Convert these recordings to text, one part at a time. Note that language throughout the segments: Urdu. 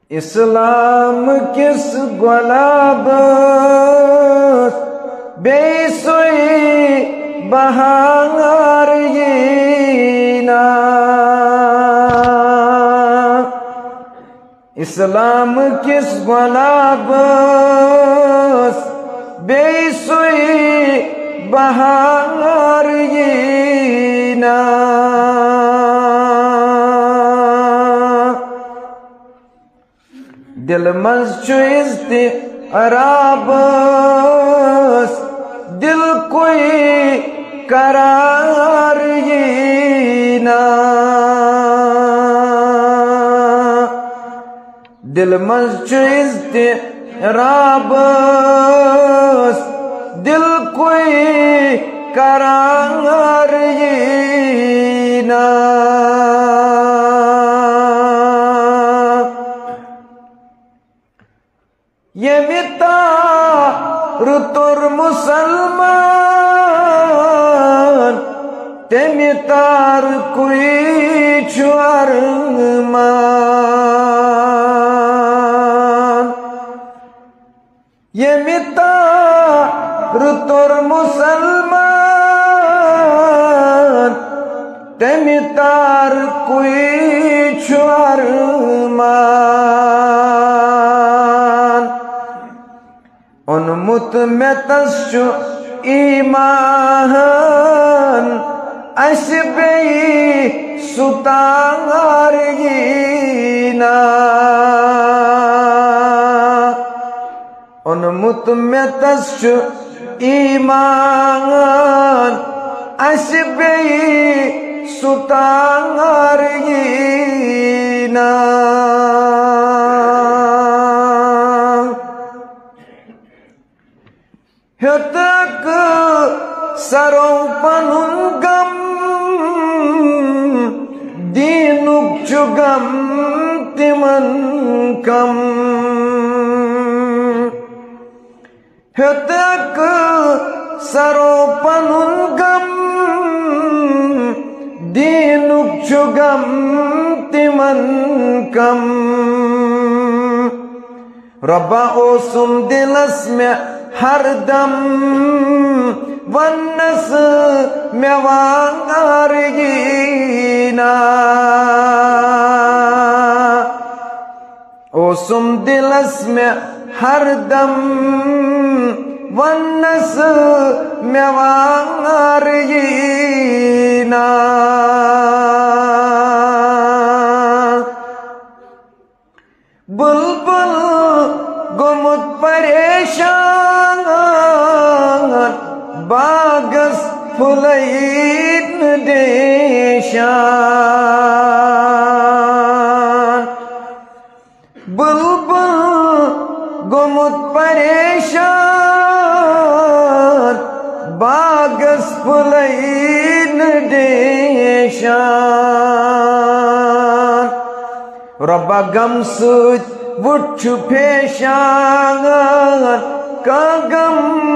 اسلام کس گلاب بے سوئی بہار یینا اسلام کس گلاب بے سوئی بہار یینا دل مز چوزتی عرابس دل کوئی قرار یینا دل مز چوزتی عرابس دل کوئی قرار یینا یہ رتر مسلمان تمی تار کوئی چورمان یہ رتر مسلمان تمی تار کوئی چورمان انمت میں تسچو ایمان اس بی ستار یینا انمت میں تسچو ایمان اس بی ستار یینا ہتک سرو پنن غم دینک چو غم تمن کم ہتک سرو پنن غم دینک چو غم تمن کم ربا اوسم دلس میں ہر دم ونس میں وانگار یینا اوسم دلس میں ہر دم ونس میں وانگار یینا بلبل گمت پریشان باغس پھلید دیشان بلبل گمت پریشان باغس پھلید دیشان ربا غم سوچ وچھ پیشان کا غم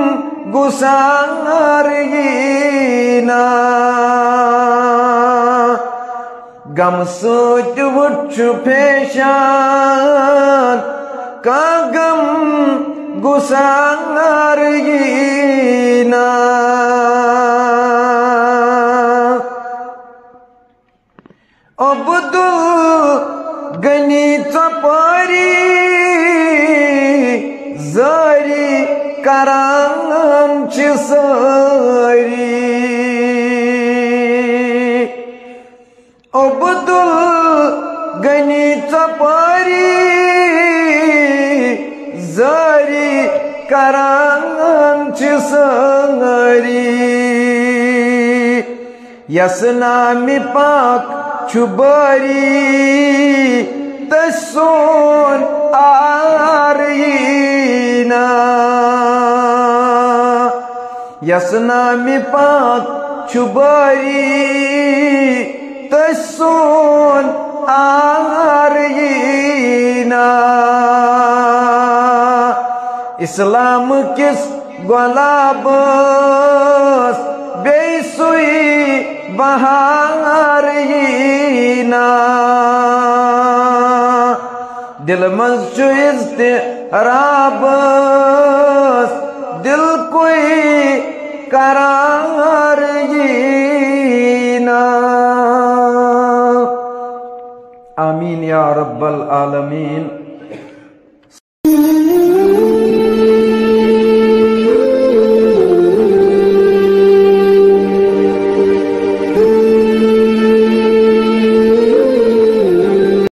گسار یینا غم سوچ وچھ پیشان کا غم گسار یینا عبد الغنی ژپاری زاری کران چھ ساری عبد الغنی ژپاری زاری کران چھ ساری یس نام پاک چھ باری تسون آر یینا یس نام پاک چھ باری تسون آر یینا اسلام کس گلابس بے سوئی بہار یینا دل منز چھو اضطراب دل کوئی قرار یینا آمین یا رب العالمین